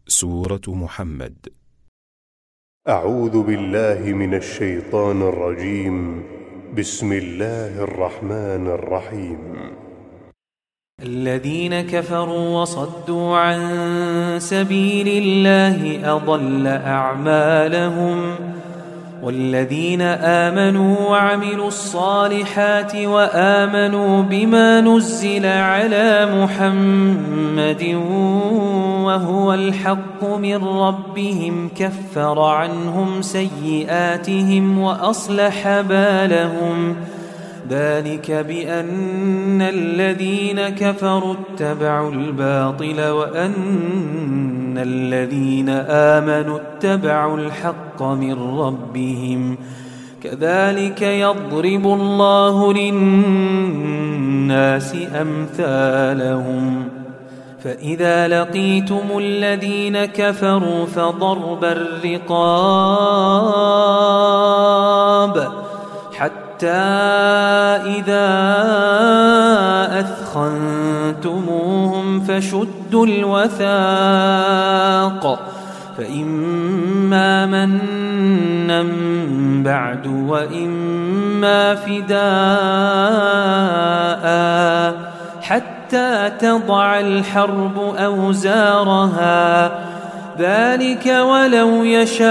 سورة محمد. أعوذ بالله من الشيطان الرجيم. بسم الله الرحمن الرحيم. الذين كفروا وصدوا عن سبيل الله أضل أعمالهم، والذين آمنوا وعملوا الصالحات وآمنوا بما نزل على محمد وهو الحق من ربهم كفر عنهم سيئاتهم وأصلح بالهم. ذلك بأن الذين كفروا اتبعوا الباطل وأن الذين آمنوا اتبعوا الحق من ربهم. كذلك يضرب الله للناس أمثالهم. فإذا لقيتم الذين كفروا فضرب الرقاب حتى إذا أثخنتموهم فشدوا الوثاق، فإما منا بعد وإما فداء حتى تضع الحرب أوزارها. ذلك ولو يشاء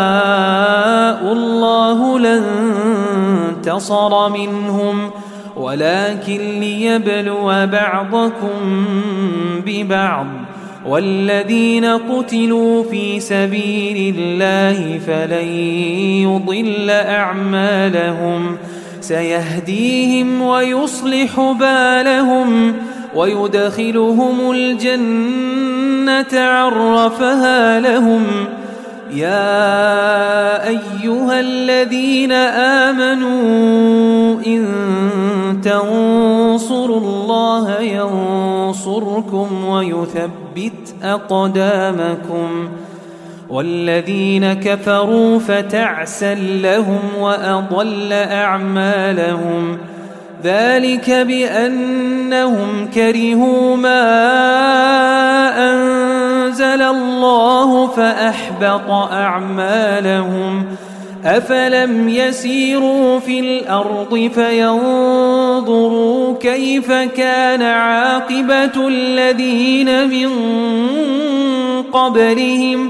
الله لانتصر منهم، ولكن ليبلو بعضكم ببعض. والذين قتلوا في سبيل الله فلن يضل أعمالهم، سيهديهم ويصلح بالهم ويدخلهم الجنة عرفها لهم. يا أيها الذين آمنوا إن تنصروا الله ينصركم ويثبت أقدامكم. والذين كفروا فتعسا لهم وأضل أعمالهم. ذلك بأنهم كرهوا ما أنزل الله فأحبط أعمالهم. أفلم يسيروا في الأرض فينظروا كيف كان عاقبة الذين من قبلهم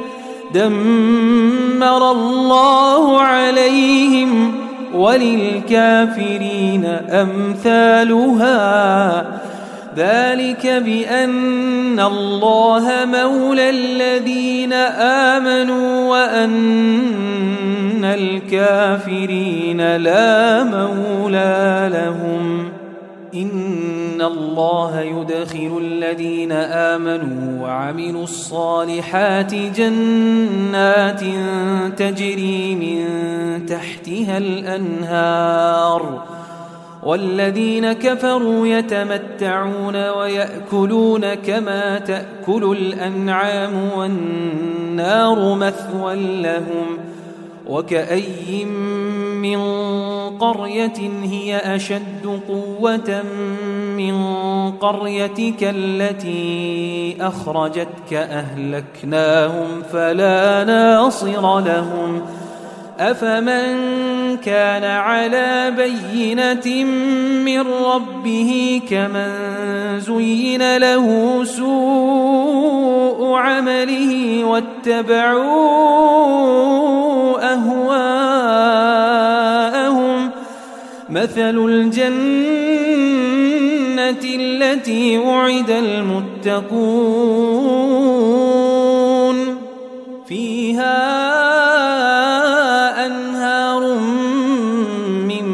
دمر الله عليهم وللكافرين أمثالها. ذلك بأن الله مولى الذين آمنوا وأن الكافرين لا مولى لهم. إن الله يدخل الذين آمنوا وعملوا الصالحات جنات تجري من تحتها الأنهار، والذين كفروا يتمتعون ويأكلون كما تأكل الأنعام والنار مثوى لهم. وكأي من قرية هي أشد قوة من قريتك التي أخرجتك أهلكناهم فلا ناصر لهم. أفمن كان على بينة من ربه كمن زين له سوء عمله واتبعوا أهواءهم. مثل الجنة التي وعد المتقون فيها أنهار من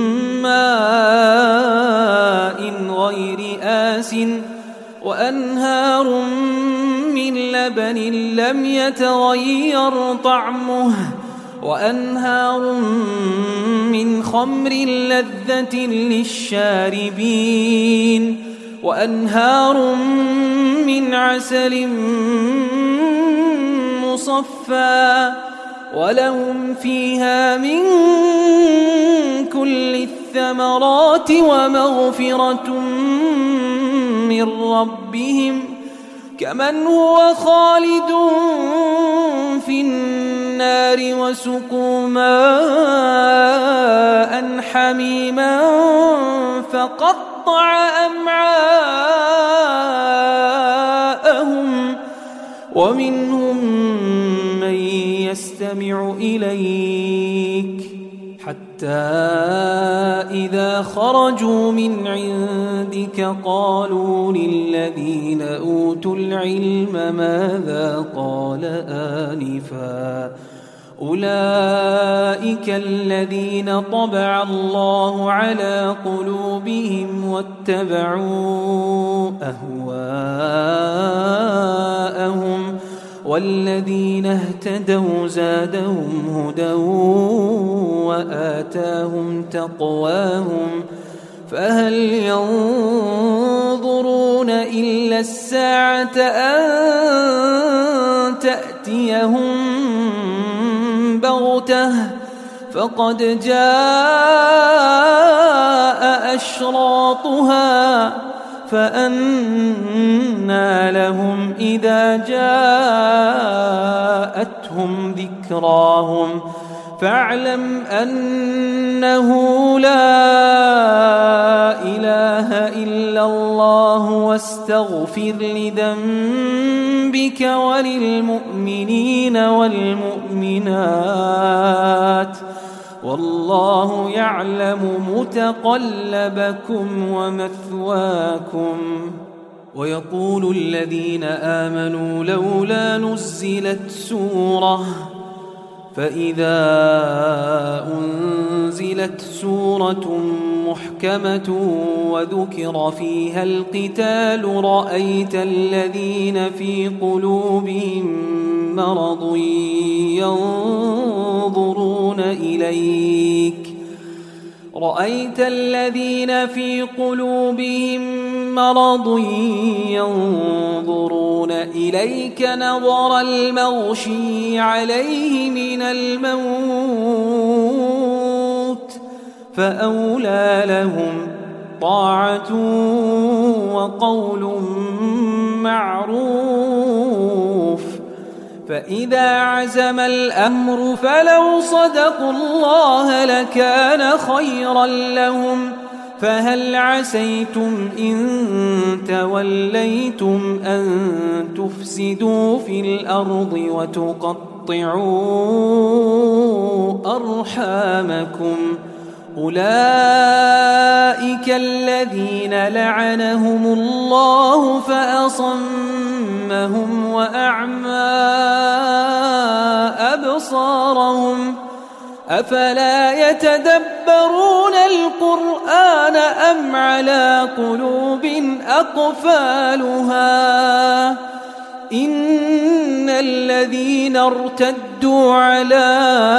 ماء غير آسٍ وأنهار من لبن لم يتغير طعمه وأنهار من خمر لذة للشاربين وأنهار من عسل مصفى ولهم فيها من كل الثمرات ومغفرة من ربهم كمن هو خالد في النار وسقوا ماء حميما فقطع أمعاءهم ومنهم من يستمع إليك حتى إذا خرجوا من عندك قالوا للذين أوتوا العلم ماذا قال آنفا أولئك الذين طبع الله على قلوبهم واتبعوا أهواءهم والذين اهتدوا زادهم هدى وآتاهم تقواهم فهل ينظرون إلا الساعة أن تأتيهم بغتة فقد جاء أشراطها فأنى لهم إذا جاءتهم ذكراهم فاعلم أنه لا إله إلا الله واستغفر لذنبك وللمؤمنين والمؤمنات والله يعلم متقلبكم ومثواكم ويقول الذين آمنوا لولا نزلت سورة فإذا أنزلت سورة محكمة وذكر فيها القتال رأيت الذين في قلوبهم مرض ينظرون إليك نظر المغشي عليه من الموت فأولى لهم طاعة وقول معروف فإذا عزم الأمر فلو صدقوا الله لكان خيرا لهم فهل عسيتم إن توليتم أن تفسدوا في الأرض وتقطعوا أرحامكم أولئك الذين لعنهم الله فأصمهم وأعمى أبصارهم أفلا يتدبرون القرآن أم على قلوب أقفالها إن الذين ارتدوا على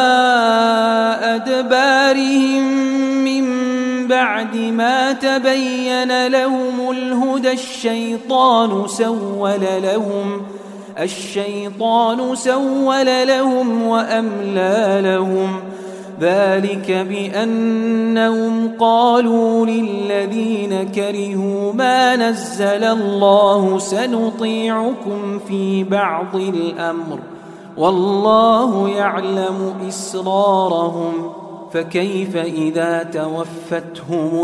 أدبارهم من بعد ما تبين لهم الهدى الشيطان سول لهم وأملى لهم ذلك بأنهم قالوا للذين كرهوا ما نزل الله سنطيعكم في بعض الأمر والله يعلم إسرارهم فكيف إذا توفتهم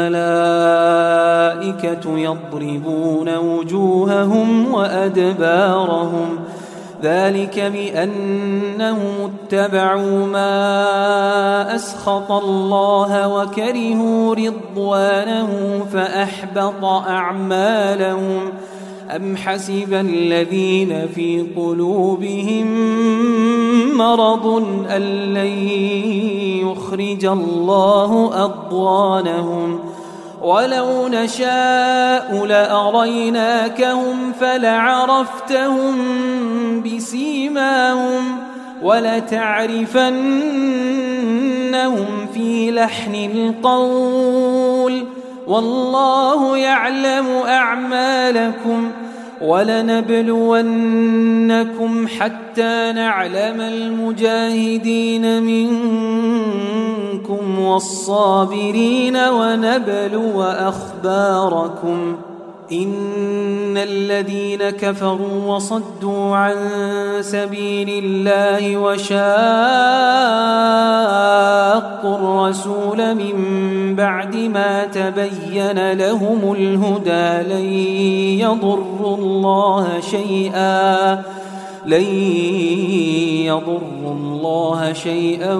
الملائكة يضربون وجوههم وأدبارهم ذلك بأنهم اتبعوا ما أسخط الله وكرهوا رضوانه فأحبط أعمالهم أم حسب الذين في قلوبهم مرض أن لن يخرج الله أضغانهم ولو نشاء لأريناكهم فلعرفتهم بسيماهم ولتعرفنهم في لحن القول والله يعلم أعمالكم ولنبلونكم حتى نعلم المجاهدين منكم والصابرين ونبلو أخباركم إن الذين كفروا وصدوا عن سبيل الله وشاقوا الرسول من بعد ما تبين لهم الهدى لن يضروا الله شيئا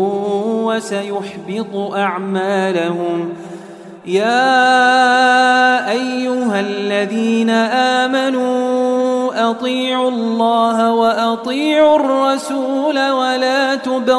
وسيحبط أعمالهم. يا أيها الذين آمنوا أطيعوا الله وأطيعوا الرسول ولا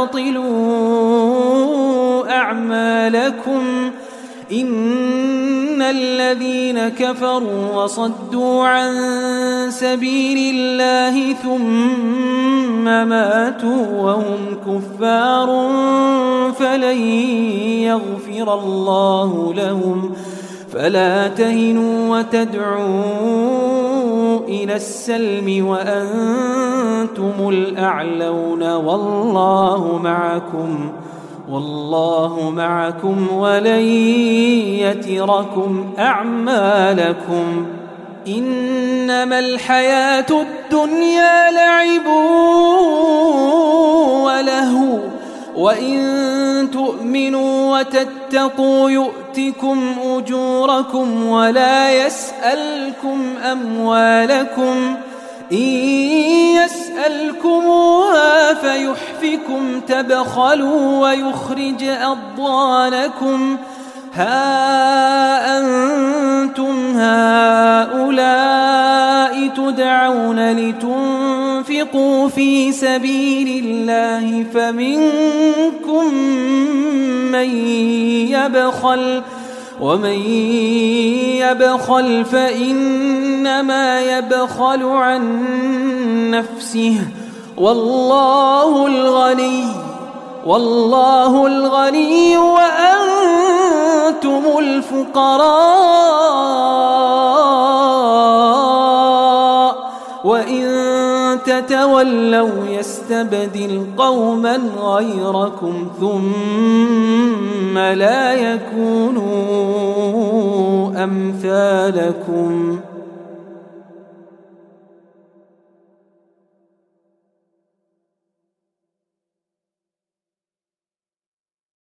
تبطلوا أعمالكم. إن الذين كفروا وصدوا عن سبيل الله ثم ماتوا وهم كفار فلن يغفر الله لهم. فلا تهنوا وتدعوا إلى السلم وأنتم الأعلون والله معكم ولن يتركم أعمالكم. إنما الحياة الدنيا لعب ولهو وإن تؤمنوا وتتقوا يؤتكم أجوركم ولا يسألكم أموالكم. إن يسألكموها فيحفكم تبخلوا ويخرج أضغانكم. ها أنتم هؤلاء تدعون لتنفقوا في سبيل الله فمنكم من يبخل ومن يبخل فإنما يبخل عن نفسه والله الغني وأنتم الفقراء وإن تتولوا يستبدل قوما غيركم ثم لا يكونوا أمثالكم.